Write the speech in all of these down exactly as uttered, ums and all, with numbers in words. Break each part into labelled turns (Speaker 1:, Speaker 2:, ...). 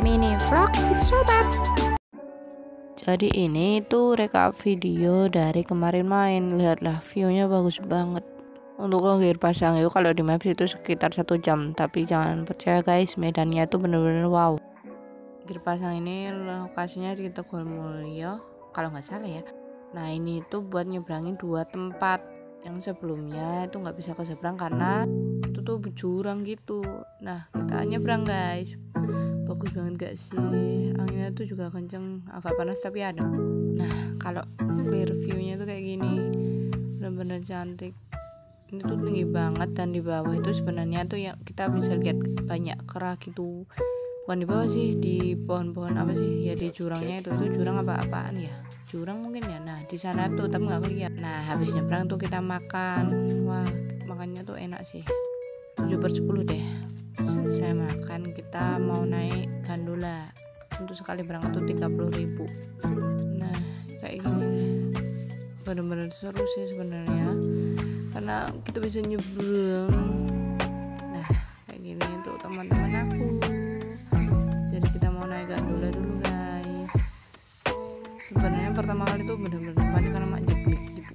Speaker 1: mini vlog with sobat. Jadi ini tuh rekap video dari kemarin main. Lihatlah, viewnya bagus banget. Untuk ke Gir Pasang itu kalau di maps itu sekitar satu jam, tapi jangan percaya guys, medannya itu bener-bener wow. Gir Pasang ini lokasinya di Teguharmulyo kalau nggak salah ya. Nah ini tuh buat nyebrangin dua tempat yang sebelumnya itu nggak bisa ke seberang karena itu tuh jurang gitu. Nah kita nyebrang guys, bagus banget gak sih, anginnya tuh juga kenceng, agak panas tapi ada. Nah kalau clear viewnya tuh kayak gini, bener-bener cantik. Ini tuh tinggi banget dan di bawah itu sebenarnya tuh ya kita bisa lihat banyak kerah gitu. Bukan di bawah sih, di pohon-pohon apa sih ya, di jurangnya itu itu jurang apa-apaan ya, jurang mungkin ya. Nah di sana tuh tapi nggak kelihatan. Nah habis nyebrang tuh kita makan, wah makannya tuh enak sih, tujuh per sepuluh deh. Saya makan, kita mau naik gondola untuk sekali berangkat tuh tiga puluh ribu. Nah kayak gini bener-bener seru sih sebenarnya karena kita bisa nyebrang. Nah kayak gini untuk teman-teman aku. Jadi kita mau naik gondola dulu guys. Sebenarnya pertama kali tuh bener-bener panik karena mak jeklik gitu.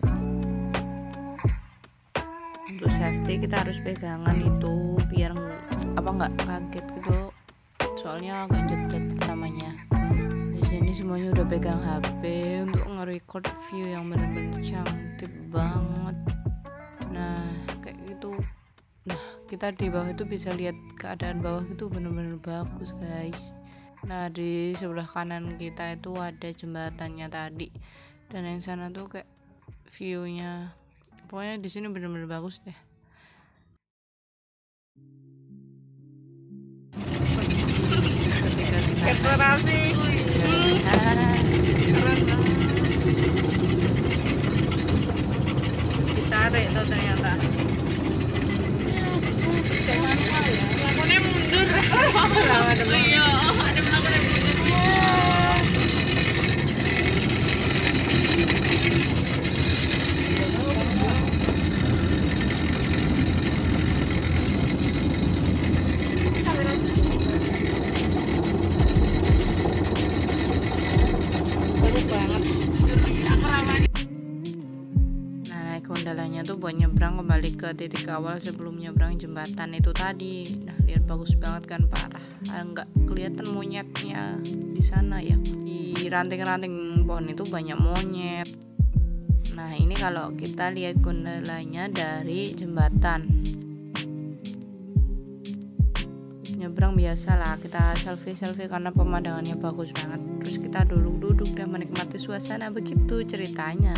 Speaker 1: Untuk safety kita harus pegangan itu biar apa nggak kaget gitu. Soalnya agak jeklek pertamanya. Di sini semuanya udah pegang H P untuk nge-record view yang bener-bener cantik banget. Nah kayak gitu. Nah kita di bawah itu bisa lihat keadaan bawah itu bener-bener bagus guys. Nah di sebelah kanan kita itu ada jembatannya tadi, dan yang sana tuh kayak viewnya, pokoknya di sini bener-bener bagus deh. Ketika kita
Speaker 2: eksplorasi ditarik tuh ternyata. Lakonnya mundur. Iya, ada lakonnya mundur.
Speaker 1: Nah naik gondolanya tuh buat nyebrang kembali ke titik awal sebelum nyebrang jembatan itu tadi. Nah lihat bagus banget kan, parah. Nggak kelihatan monyetnya di sana ya, di ranting-ranting pohon itu banyak monyet. Nah ini kalau kita lihat gondolanya dari jembatan, nyebrang biasa lah, kita selfie-selfie karena pemandangannya bagus banget. Terus kita duduk-duduk dan menikmati suasana, begitu ceritanya.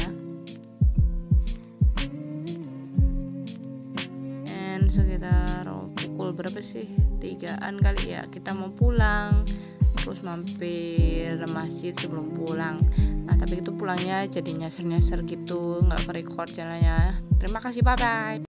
Speaker 1: And sekitar oh, pukul berapa sih, tigaan kali ya, kita mau pulang. Terus mampir masjid sebelum pulang. Nah tapi itu pulangnya jadi nyasar-nyasar gitu, nggak ke record jalannya. Terima kasih, bye bye.